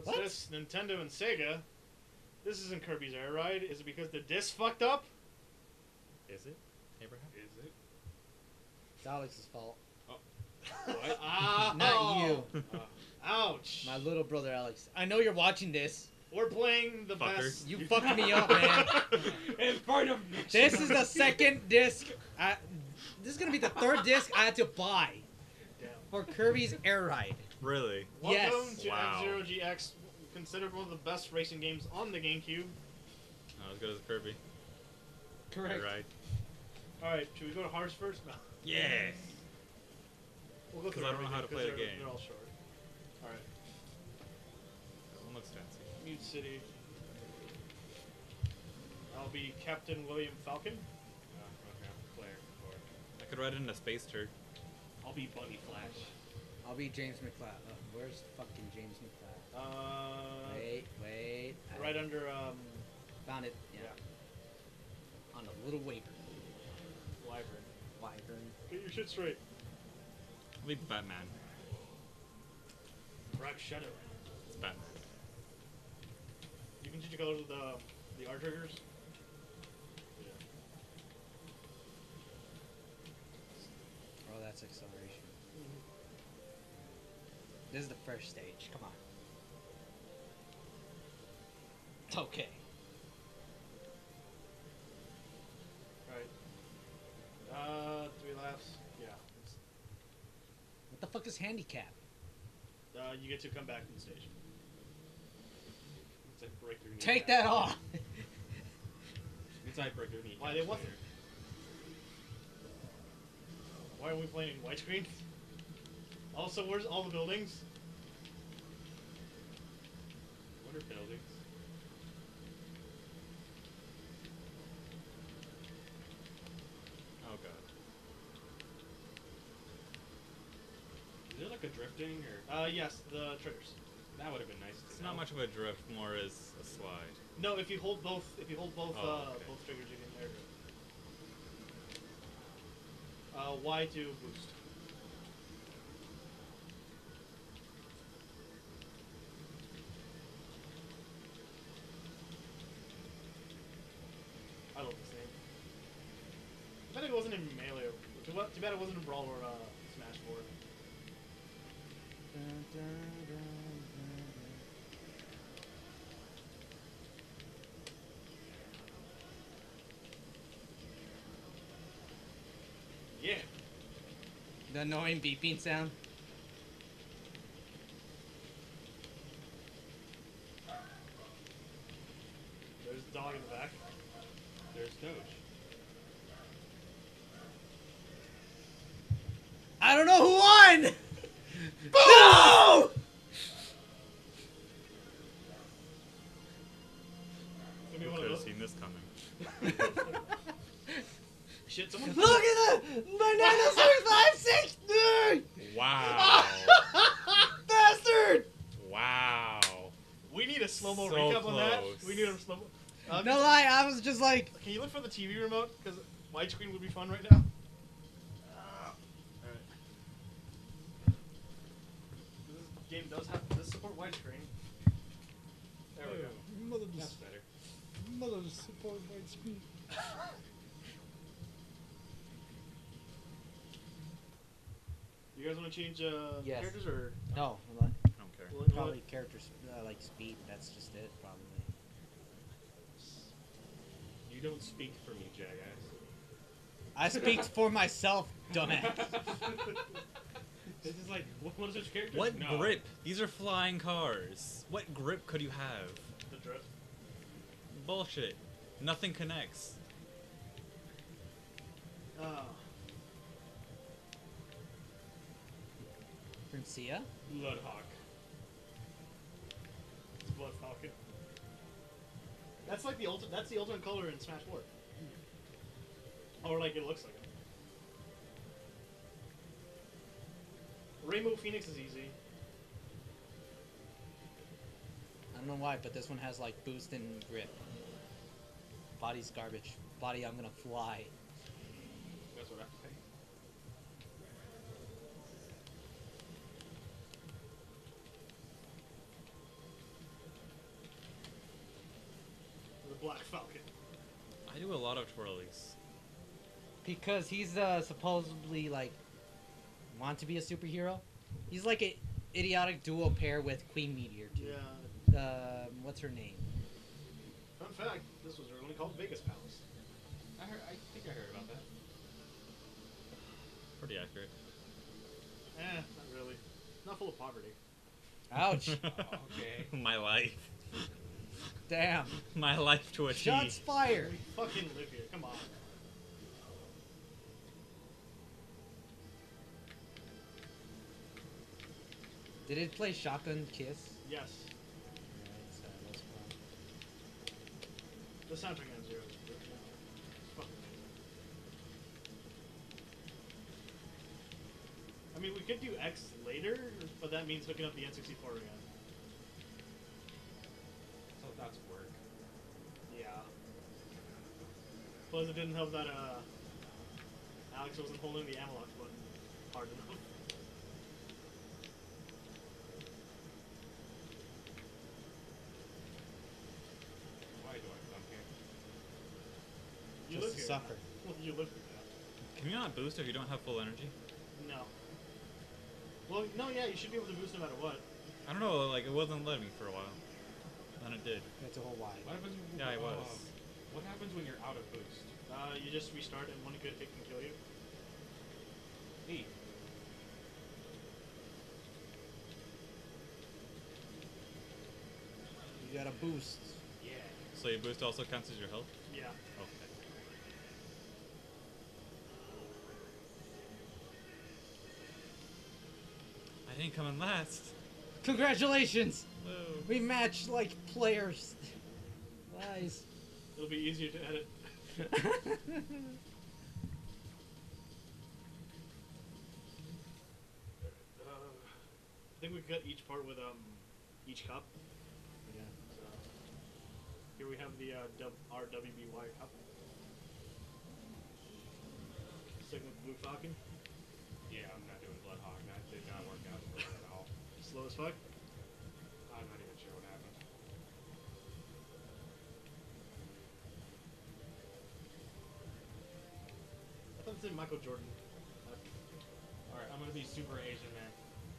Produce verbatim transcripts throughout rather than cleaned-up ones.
What? Says Nintendo and Sega. This isn't Kirby's Air Ride. Is it because the disc fucked up? Is it, Abraham? Is it? It's Alex's fault. What? Ah, Not you. Uh, ouch. My little brother Alex. I know you're watching this. We're playing the Fucker. best. You fucked me up, man. In front of This is the second disc. I, this is gonna be the third disc I had to buy Damn. for Kirby's Air Ride. Really? Welcome Yes. to Wow. F-Zero G X, considered one of the best racing games on the GameCube. Not as good as Kirby. Correct. Right. Alright, should we go to Hearts first? No. Yes. We'll go 'Cause through I don't know how to everything, play the 'cause they're- game. They're all short. Alright. That one looks fancy. Mute City. I'll be Captain William Falcon. Uh, okay. Claire. Or I could ride it in a space turd. I'll be Bunny Flash. I'll be James McLeod. Uh, where's fucking James McLeod? Uh, Wait, wait. I right under, um, found it. Yeah. On a little wyvern. Wyvern. Wyvern. Get your shit straight. I'll be Batman. Black Shadow. It's Batman. You can change the colors of the, the R triggers. Yeah. Oh, that's acceleration. This is the first stage. Come on. It's okay. Alright. Uh, three laps. Yeah. It's, What the fuck is handicap? uh, you get to come back from the stage. It's like breakthrough. Take that off. It's like breakthrough. Why, they want- Why are we playing in widescreen? Also, where's all the buildings? What are buildings? Oh god. Is there like a drifting or? Uh, yes, the triggers. That would have been nice. To It's know. not much of a drift, more as a slide. No, if you hold both, if you hold both, Oh, uh, okay. both triggers, you can air drift. Uh, Y to boost. I love this name. I bet it wasn't in Melee. Or, too, ba- too bad it wasn't in Brawl or uh, Smash four. Yeah. The annoying beeping sound. There's the dog in the back. There's Doge. I don't know who won! No! It's gonna be Who one could of have those. seen this coming? Shit, someone. Look at the banana five six nine! Wow. Bastard! Wow. We need a slow mo So recap on that. close. We need a slow mo. Uh, No lie, I was just like, Can you look for the T V remote? Because widescreen would be fun right now. Uh, Alright. This game does have does support widescreen. There we go. mother That's better. mother support widescreen. You guys want to change uh, Yes. characters or? No, I don't care. We'll- we'll- probably characters uh, like speed. That's just it, probably. You don't speak for me, jackass. I speak for myself, dumbass. This is like, what, what is this character? What No. grip? These are flying cars. What grip could you have? The drift. Bullshit. Nothing connects. Uh, Princia? Bloodhawk. it's Blood Falcon. That's like the ultimate. That's the ultimate color in Smash Four. Or like it looks like it. Rainbow Phoenix is easy. I don't know why, but this one has like boost and grip. Body's garbage. Body, I'm gonna fly. That's what I think. do a lot of twirlies? Because he's uh, supposedly like want to be a superhero. He's like a idiotic duo pair with Queen Meteor too. Yeah. Um, what's her name? Fun fact: this was originally called Vegas Palace. I heard. I think I heard about that. Pretty accurate. Eh, not really. Not full of poverty. Ouch! Okay. My life. Damn! My life to a T. Shots fired. We fucking live here. Come on. Did it play Shotgun Kiss? Yes. Yeah, it's, uh, that's fun. The soundtrack on Zero is good. It's fucking amazing. I mean, we could do X later, but that means hooking up the N sixty-four again. So that's work. Yeah. Plus, it didn't help that uh, Alex wasn't holding the analog button hard enough. Why do I come here? You Just live to here. suffer. Well, you live here now. Can you not boost if you don't have full energy? No. Well, no, yeah, you should be able to boost no matter what. I don't know, like it wasn't letting me for a while. Then it did. That's a whole wide. What happens? When, Yeah, I was. um, what happens when you're out of boost? Uh, you just restart and one good hit can kill you. Neat. You got a boost. Yeah. So your boost also counts as your health? Yeah. Okay. I didn't come in last. Congratulations! Whoa. We match like players. Nice. It'll be easier to edit. Uh, I think we cut each part with um each cup. Yeah. So here we have the uh, dub, R W B Y cup. Second with Blue Falcon. Yeah, I'm not doing Bloodhawk. That did not work out for me at all. Slow as fuck. I'm not even sure what happened. I thought it said Michael Jordan. Uh, Alright, I'm gonna be super Asian man.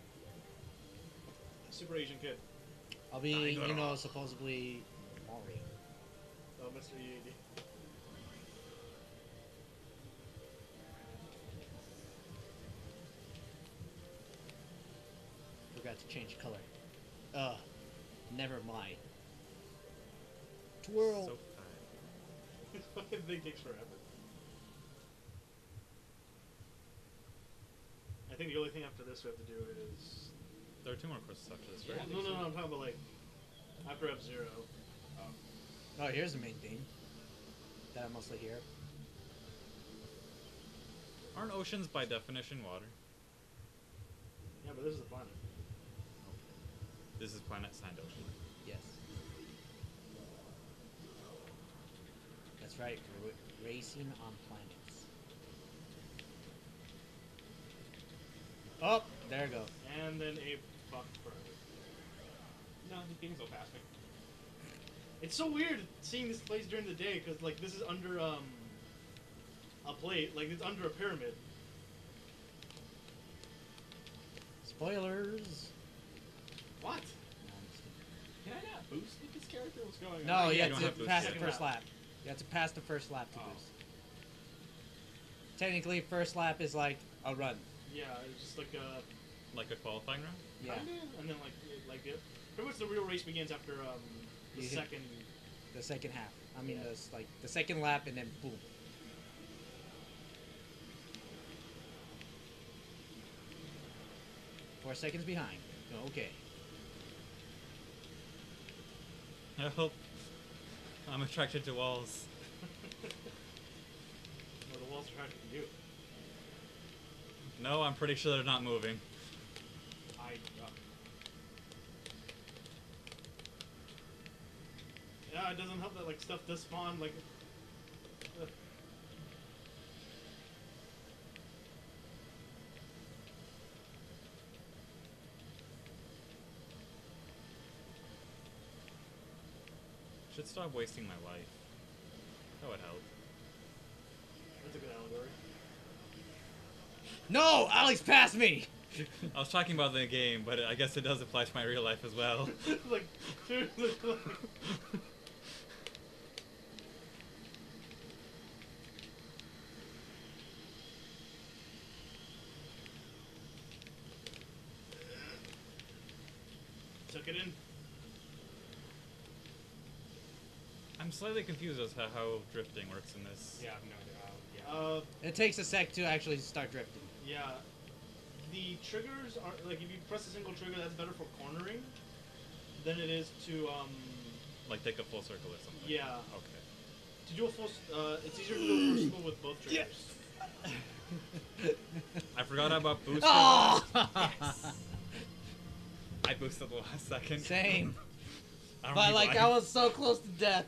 Super Asian kid. I'll be, Tiger. you know, supposedly Mario. Oh, Mister E A D. Forgot to change color. Uh, never mind. Twirl. So fine. This fucking thing takes forever. I think the only thing after this we have to do is. There are two more courses after this, right? Yeah. No, no, no, I'm talking about like after F Zero. Um, Oh, here's the main theme that I mostly hear. Aren't oceans by definition water? Yeah, but this is the planet. This is planet signed ocean. Yes. That's right. We're racing on planets. Oh, there we go. And then a fuck forever. no, the games will pass me. It's so weird seeing this place during the day because like this is under um a plate, like it's under a pyramid. Spoilers. What? No, I'm just kidding. Can I not boost with this character? What's going on? No, you you have don't to have boost pass yet. the first lap. You have to pass the first lap to Oh. boost. Technically, first lap is like a run. Yeah, it's just like uh Like a qualifying round? Yeah. kinda, and then like like the, pretty much the real race begins after um the You hit- second. The second half. I mean, Yeah. the, like the second lap, and then boom. Four seconds behind. Okay. I hope. I'm attracted to walls. Well, the walls are harder to do. No, I'm pretty sure they're not moving. I. Uh, yeah, it doesn't help that like stuff does spawn like. Uh, Should stop wasting my life. That would help. That's a good allegory. No, Alex passed me. I was talking about the game, but I guess it does apply to my real life as well. Like, seriously, like. Took it in. I'm slightly confused as to how drifting works in this. Yeah, no, uh, yeah. Uh, It takes a sec to actually start drifting. yeah. The triggers are like if you press a single trigger, that's better for cornering than it is to um. Like take a full circle or something. Yeah. Okay. To do a full, s- uh, it's easier to do a full circle with both triggers. I forgot about booster. Oh! I boosted the last second. Same. I don't But know like why. I was so close to death.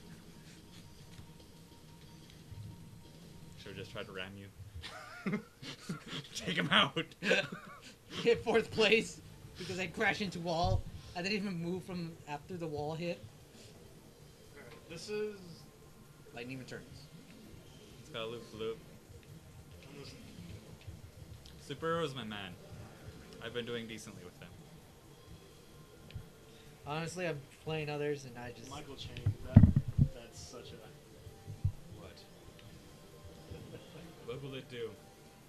Should've just tried to ram you. Take him out. Hit fourth place because I crashed into wall. I didn't even move from after the wall hit. Alright, this is. Lightning returns. It's got a loop loop. I'm listening. Superhero is my man. I've been doing decently with him. Honestly, I'm playing others and I just. Michael Chang. That that's such a. What? What will it do?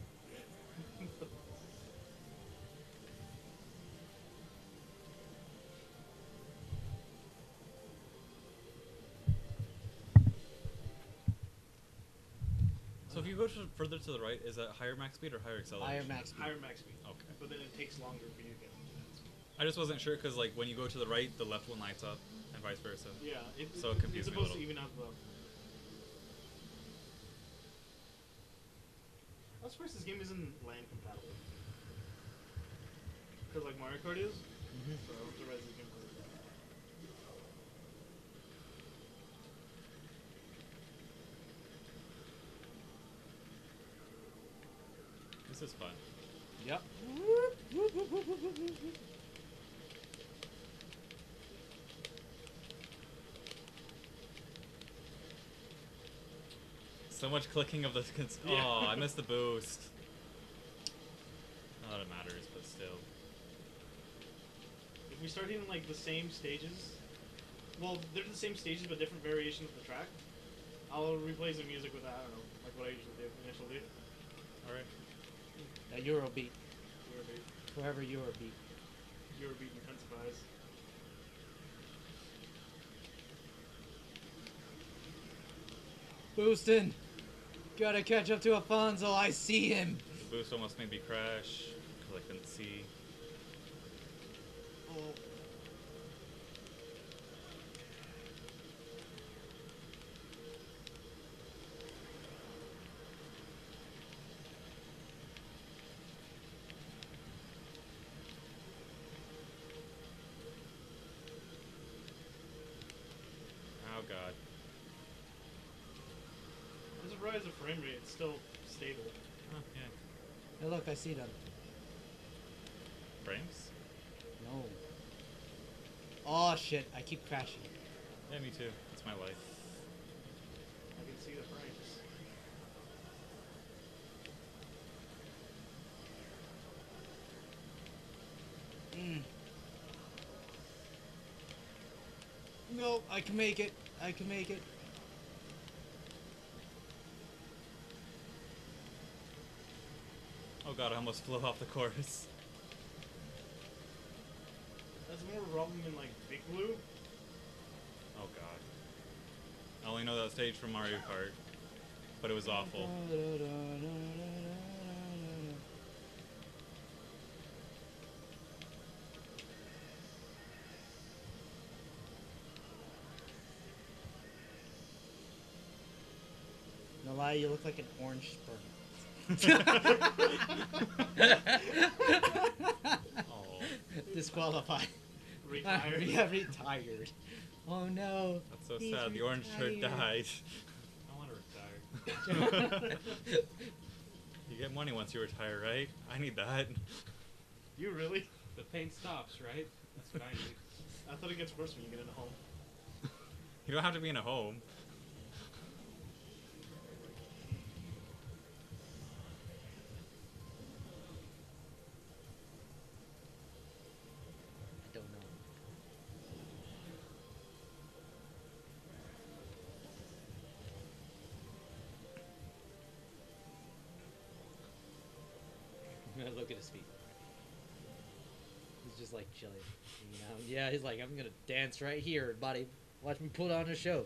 So if you go to further to the right, is that higher max speed or higher acceleration? Higher max speed. Higher max speed. Okay. But then it takes longer for you to get to that speed. I just wasn't sure because like when you go to the right, the left one lights up, and vice versa. Yeah, it, So it it- confused it's me a supposed to little. even out the. I'm surprised this game isn't LAN compatible. Because like Mario Kart is. Mhm. So I'm surprised this game plays that. This is fun. Yep. So much clicking of the. Cons- Yeah. Oh, I missed the boost. Not that it matters, but still. If we start hitting like the same stages, well, they're the same stages but different variations of the track. I'll replace the music with I don't know, like what I usually do initially. All right. A Eurobeat. Eurobeat, Forever Eurobeat. Eurobeat intensifies. Boostin'. Gotta catch up to Alfonso. I see him. The boost almost made me crash because I couldn't see. Oh. Oh god. I'm surprised the frame rate is still stable. Oh yeah. Hey, look, I see them. Frames? No. Oh shit! I keep crashing. Yeah, me too. It's my life. I can see the frames. Mm. No, I can make it. I can make it. Oh god, I almost flew off the course. That's more of a problem in like Big Blue. Oh god. I only know that stage from Mario Kart, but it was awful. No lie, you look like an orange sperm. Oh, Disqualified. Retired. Yeah, retired. Oh no. that's so He's sad. The orange shirt retired. died. I want to retire. You get money once you retire, right? I need that. You really? The pain stops, right? That's what I need. I thought it gets worse when you get into home. You don't have to be in a home. look at his feet. He's just like chilling. You know? Yeah, he's like, I'm gonna dance right here, buddy. Watch me put on a show.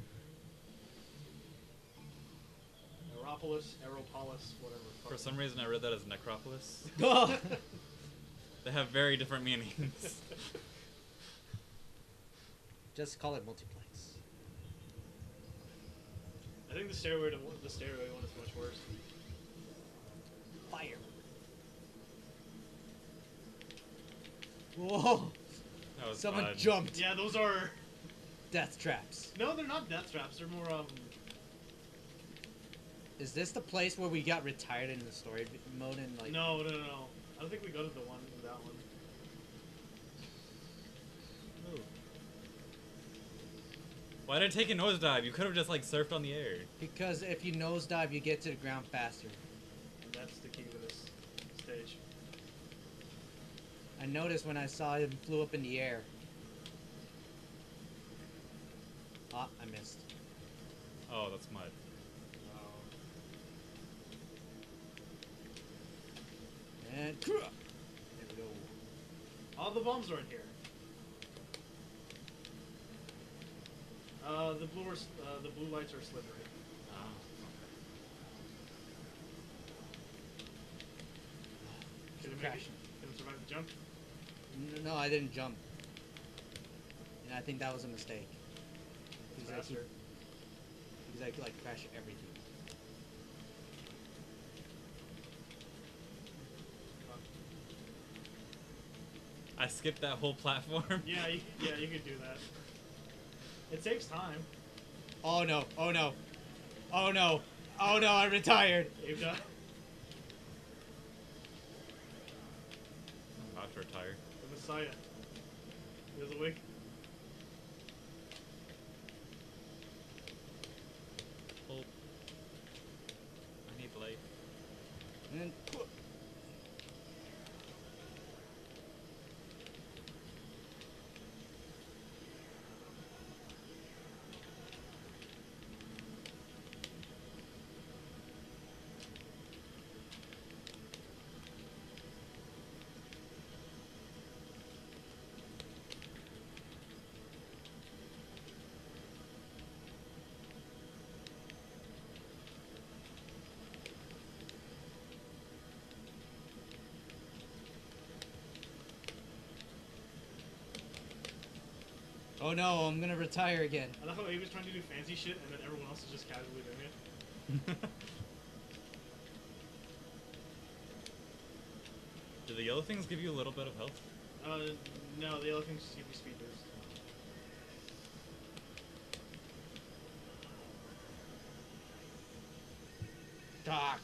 Aeropolis, Aeropolis, whatever. For some reason, I read that as Necropolis. Oh! They have very different meanings. Just call it multiplex. I think the stairway to the stairway one is much worse. Fire. Whoa! That was Someone odd. jumped. Yeah, those are. Death traps. No, they're not death traps. They're more um. Is this the place where we got retired in the story v- mode and like? No, no, no, no. I don't think we go to the one that one. Ooh. Why did I take a nosedive? You could have just like surfed on the air. Because if you nosedive, you get to the ground faster. And that's the key to this stage. I noticed when I saw him flew up in the air. Ah, I missed. Oh, that's mud. And there we go. All the bombs are in here. Uh, the blue, are, s- uh, the blue lights are slithering. Oh, Can it make it? Crashing. Can it survive the jump? N- No, I didn't jump. And I think that was a mistake. Because I, Faster. could- because I could like crash everything. I skipped that whole platform. Yeah, you, yeah, you could do that. It saves time. Oh no! Oh no! Oh no! Oh no! I retired. You've done I'm about to retire. the Messiah. He was awake. Hope. I need life. And then, oh no! I'm gonna retire again. I love how he was trying to do fancy shit and then everyone else is just casually doing it. Do the yellow things give you a little bit of health? Uh, no, the other things just give you speed boost. Doc.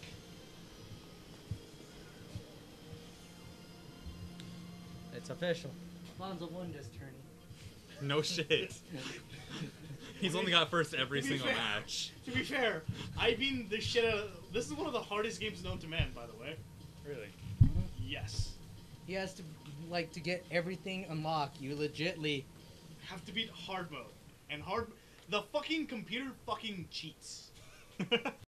It's official. Lonzo one just turning. No shit. He's only got first every To be single fair- match. To be fair, I beat the shit out of. This is one of the hardest games known to man, by the way. Really? Yes. He has to like to get everything unlocked. You legitly. Have to beat hard mode. And hard. The fucking computer fucking cheats.